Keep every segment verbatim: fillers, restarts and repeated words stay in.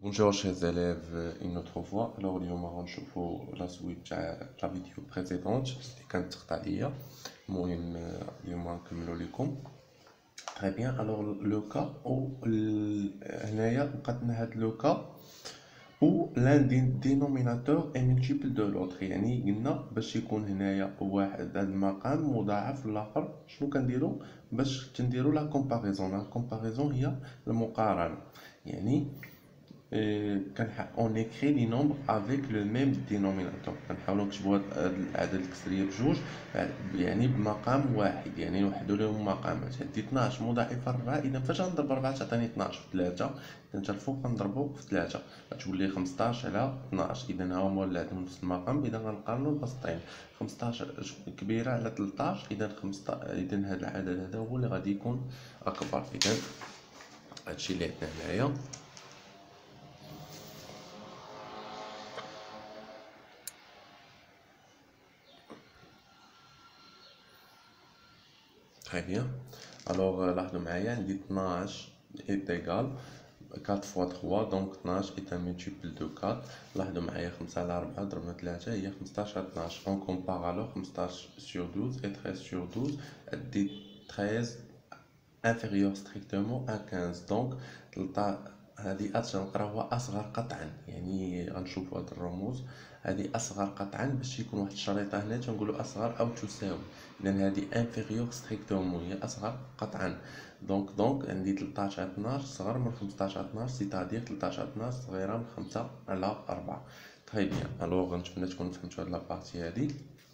Bonjour chers élèves, une autre fois. Alors اليوم غنشوفو لا سويت تاع لا فيديو بريسيدونت اللي كانت تقطع ليا. المهم اليوم غنكملو ليكم. تري بيان. الوغ لو كا او هنايا بقات لنا هاد لو كا او لان دي دينوميناتور اي مولتيبل دو لوتر، يعني قلنا باش يكون هنايا واحد هاد المقام مضاعف للاخر شنو كنديرو باش كنديرو لا كومباريزون. لا كومباريزون هي المقارنه، يعني on écrit les nombres avec le même dénominateur. كنحاولوا نكتبوا هاد الاعداد الكسريه بجوج يعني بمقام واحد، يعني نوحدوا لهم مقامات. هادي اثناش مضاعفه أربعة، اذا فاش غنضرب أربعة تعطيني اثناش في ثلاثة، اذا حتى الفوق غنضربو في ثلاثة غتولي خمسطاش على اثناش. اذا ها هما اللي عندهم نفس المقام، اذا غنقارنوا البسطين. خمسطاش كبيره على ثلاثطاش، اذا خمسطاش، اذا هذا العدد هذا هو اللي غادي يكون اكبر. اذا هادشي اللي عندنا هنايا. Très bien. Alors, euh, لاحظوا معايا عندي اثناش est égal quatre fois trois, donc اثناش est un multiple de quatre. لاحظوا معايا خمسة على أربعة ضربنا ثلاثة هي خمسطاش على اثناش. On compare alors خمسطاش sur douze et treize sur douze. عندي treize inférieur strictement à quinze. donc هذه أصغر نقراوها أصغر قطعا، يعني غنشوفوا هاد الرموز. هذه أصغر قطعا باش يكون واحد الشريطة هنا تنقولوا أصغر أو تساوي، لأن هذه inférieur strictement هي أصغر قطعا. دونك دونك عندي ثلاثطاش على اثناش صغر من خمسطاش على اثناش، سيتادير ثلاثطاش على اثناش صغيرة من خمسة على أربعة. تري بيان. ألوغ نتمنى تكونوا فهمتوا هاد لابارتي هادي.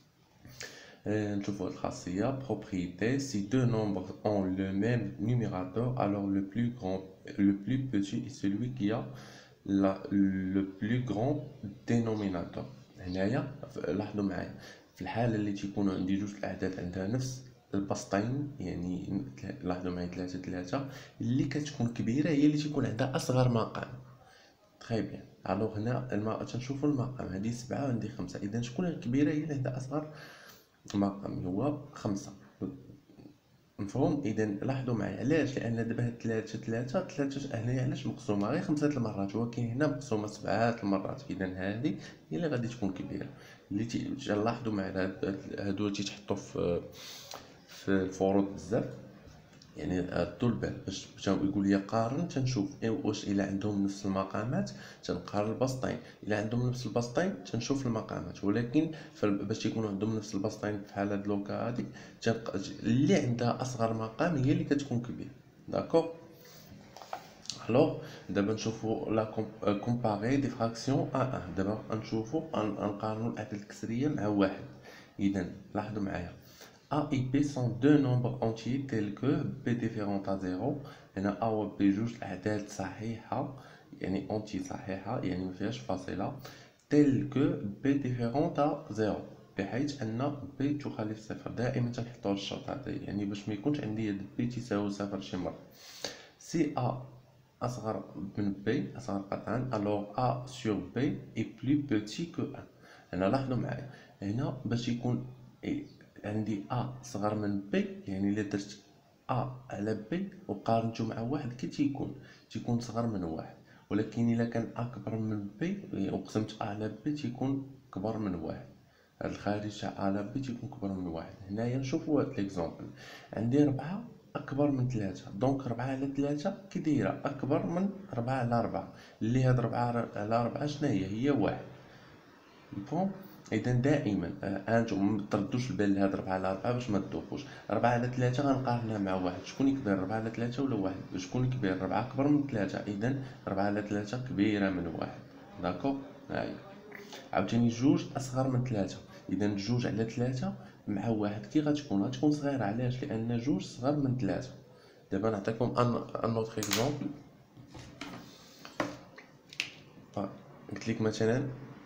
نشوفوا الخاصية propriété. Si deux nombres ont le même numérateur, alors le plus grand, le plus petit est celui qui a la, le plus grand dénominateur. هنايا لاحظوا معايا في الحالة اللي تيكونوا عندي جوج الأعداد عندها نفس البسطين، يعني لاحظوا معايا ثلاثة ثلاثة، اللي كتكون كبيرة هي اللي تيكون عندها أصغر مقام. تري بيان. الوغ هنا الم... تنشوفوا المقام، هذه سبعة وعندي خمسة، إذا شكون الكبيرة هي اللي عندها أصغر مقام هو خمسة. مفهوم؟ اذا لاحظوا معايا علاش، لان دابا هاد ثلاثة ثلاثة ثلاثة هنايا علاش مقسومه غير خمسة المرات، ولكن هنا مقسومه سبعة المرات. اذا هذه هي اللي غادي تكون كبيره. اللي تلاحظوا معايا هادو تيتحطوا في في الفروض بزاف، يعني ردوا البال باش يقول لي قارن، تنشوف واش الا عندهم نفس المقامات تنقارن البسطين، الا عندهم نفس البسطين تنشوف المقامات. ولكن باش يكونوا عندهم نفس البسطين في حاله لوكا هذه اللي عندها اصغر مقام هي اللي كتكون كبيره. داكوغ. الوغ دابا نشوفوا لا كومباري دي فراكسيون ا واحد. دابا نشوفوا نقارنوا الاعداد الكسريه مع واحد. اذا لاحظوا معايا A et B sont deux nombres entiers tels que B différent à zéro. هنا A و B جوج الأعداد صحيحة، يعني entier صحيحة، يعني مفيهاش فاصلة. tel que B différent à zéro، بحيث أن B تخالف صفر. دائما تنحطو الشرط هذا، يعني باش ميكونش عندي B تساوي صفر شي مرة. si A أصغر من B أصغر قطعا، alors A sur B est plus petit que un. هنا لاحظوا معايا هنا باش يكون عندي A صغر من B، يعني إلا درت A على B وقارنته مع واحد كي تيكون تيكون صغر من واحد. ولكن إلا كان A كبر من B وقسمت A على B تيكون كبر من واحد. الخارج تاع A على B تيكون كبر من واحد. هنايا نشوفوا هاد ليكزومبل، عندي ربعة أكبر من ثلاثة، دونك ربعة على ثلاثة كي دايرة أكبر من ربعة على ربعة، اللي هاد ربعة على ربعة شناهي هي واحد. مفهوم؟ اذا دائما انتم ما تردوش البال لهاد ربعة على ربعة باش ما تدوخوش. ربعة على ثلاثة غنقارنها مع واحد، شكون كبير ربعة على ثلاثة ولا واحد؟ شكون كبير؟ ربعة أكبر من ثلاثة، اذا ربعة على ثلاثة كبيرة من واحد. داكوغ. هاهي عاوتاني جوج أصغر من ثلاثة، اذا جوج على ثلاثة مع واحد كي غتكون؟ غتكون صغيرة. علاش؟ لأن جوج صغر من ثلاثة. دابا نعطيكم ان ان اوتر اكزومبل. قلتلك مثلا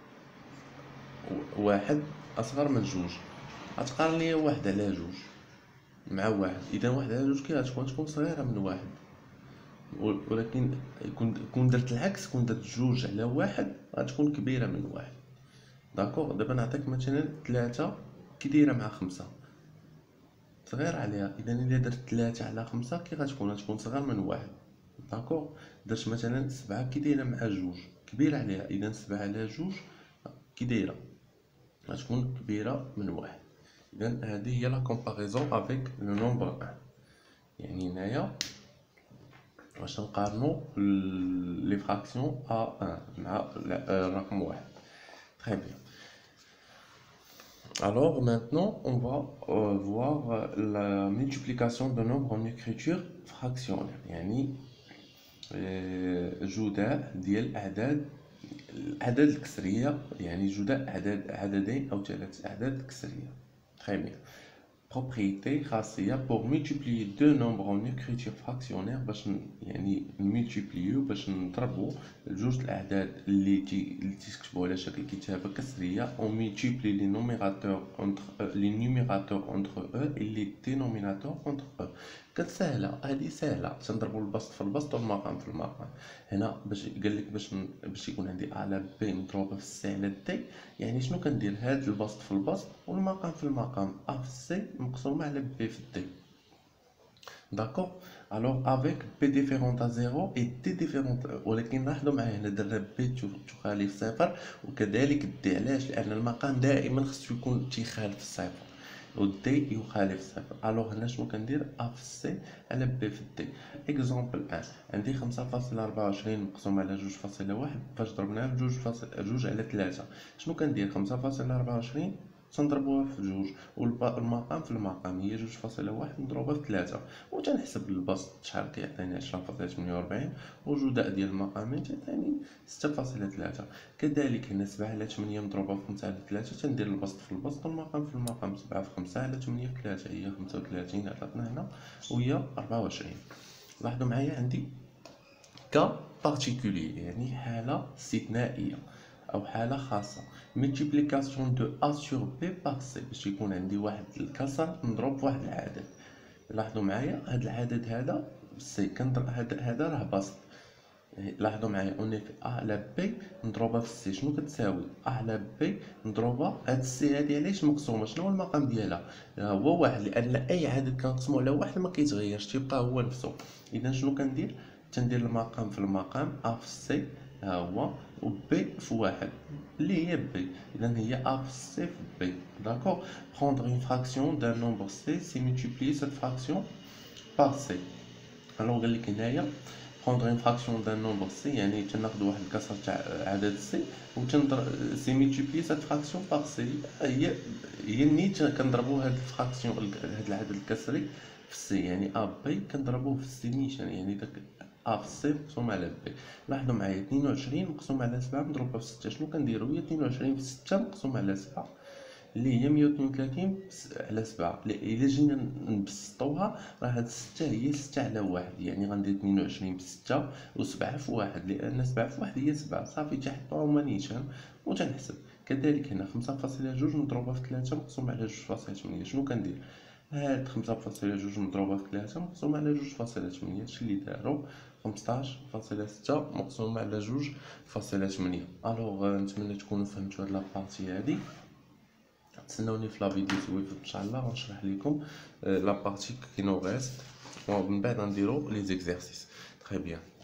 واحد أصغر من جوج، غتقارن ليا واحد على جوج مع واحد، إذا واحد على جوج كي غتكون؟ تكون صغيرة من واحد. ولكن كون درت العكس، كون درت جوج على واحد غتكون كبيرة من واحد. داكوغ. دابا نعطيك مثلا ثلاثة كي دايرة مع خمسة صغيرة عليها، إذا إلا درت ثلاثة على خمسة كي غتكون؟ غتكون صغر من واحد. داكوغ. درت مثلا سبعة كي دايره مع جوج كبيره عليها، اذا سبعة على جوج كي دايره غتكون كبيره من واحد. اذا هذه هي لا كومباريزون افيك لو نومبر واحد. يعني هنايا باش نقارنو لي فراكسيون ا واحد مع الرقم واحد. Très bien. Alors maintenant, on va euh, voir la multiplication de nombres en écriture fractionnelle. يعني جداء ديال الأعداد الأعداد الكسرية، يعني جداء أعداد عددين أو ثلاث أعداد كسرية. Très bien. Propriété خاصية pour multiplier deux nombres en écriture fractionnaire باش يعني نملتيبليو باش نضربو جوج الأعداد اللي تي اللي تيكتبو على شكل كتابة كسرية. on multiplie les numérateurs entre eux les numérateurs entre eux et les dénominateurs entre eux. كانت ساهلة هادي ساهلة، تنضربو البسط في البسط والمقام في المقام. هنا باش قالك باش باش يكون عندي ا على بي مضروبة في سي على دي، يعني شنو كندير هاد البسط في البسط والمقام في المقام ا في سي مقسومة على بي في دي. داكوغ. الوغ افيك بي ديفيرونت ا زيرو اي دي ديفيرونت، ولكن لاحظوا معايا هنا درنا بي تخالف صفر وكذلك دي. علاش؟ لان المقام دائما خصو يكون تيخالف الصفر والدي يخالف صفر. الوغ هنا شنو كندير ا في سي على بي في دي. اكزومبل واحد، عندي خمسة فاصلة أربعة وعشرين مقسوم على جوج فاصلة واحد، فاش ضربناها في جوج فاصلة جوج على ثلاثة شنو كندير؟ خمسة فاصلة أربعة وعشرين تنضربوها في جوج والمقام في المقام هي جوج فاصلة واحد مضروبة في ثلاثة، وتنحسب البسط شحال كيعطيني عشرة فاصلة ثمانية وربعين، وجداء ديال المقامين تيعطيني ستة فاصلة ثلاثة. كذلك هنا سبعة على ثمانية مضروبة في خمسة على ثلاثة تندير البسط في البسط والمقام في المقام. سبعة في خمسة على ثمانية في ثلاثة هي خمسة وثلاثين عطاتنا هنا وهي أربعة وعشرين. لاحظوا معايا عندي كا بارتيكولي يعني حالة استثنائية أو حالة خاصة. multiplication de a sur b par c باش يكون عندي واحد الكسر مضروب في واحد العدد. لاحظوا معايا هاد العدد هذا سي كنضرب هذا هذا راه بسط. لاحظوا معايا اون في ا على بي مضروبه في سي شنو كتساوي؟ ا على بي مضروبه هاد السي هادي علاش مقسومه؟ شنو هو المقام ديالها؟ هو واحد، لان اي عدد كنقسمو على واحد ما كيتغيرش تيبقى هو نفسه. اذا شنو كندير؟ تندير المقام في المقام ا في سي ها هو و بي في واحد اللي هي بي. اذا هي ا في سي في بي. داكوغ. prendre une fraction d'un nombre c c'est multiplier cette fraction par c. alors قال لك هنايا prendre une fraction d'un nombre c يعني تناخذ واحد الكسر تاع عدد c و تنضرب سي multiplier cette fraction par c. هي هي نيت كنضربوا هاد الفراكسيون هاد العدد الكسري في سي، يعني ا بي كنضربوه في السي نيشان، يعني داك ا في سي مقسوم على بي. لاحظوا معايا اثنين وعشرين مقسوم على سبعة مضروبه في ستة شنو كنديروا؟ هي اثنين وعشرين في ستة مقسوم على سبعة اللي هي مية واثنين وثلاثين على سبعة. الا جينا نبسطوها راه هاد ستة هي ستة على واحد، يعني غندير اثنين وعشرين في ستة و سبعة في واحد، لان سبعة في واحد هي سبعة صافي تحطوها هما نيشان وتنحسب. كذلك هنا خمسة فاصلة جوج مضروبه في ثلاثة مقسوم على جوج فاصلة ثمانية شنو كندير؟ هاد خمسة فاصلة جوج مضروبه في ثلاثة مقسوم على جوج فاصلة ثمانية هادشي اللي دارو خمسطاش فاصلة ستة مقسوم على جوج فاصلة ثمانية. الوغ نتمنى تكونوا فهمتوا هاد لابارتي هادي. تسناوني في لا فيديو سويفت ان شاء الله غنشرح لكم لا بارتي كي نو ريست ومن بعد نديرو لي زيكزارسيس. تري بيان.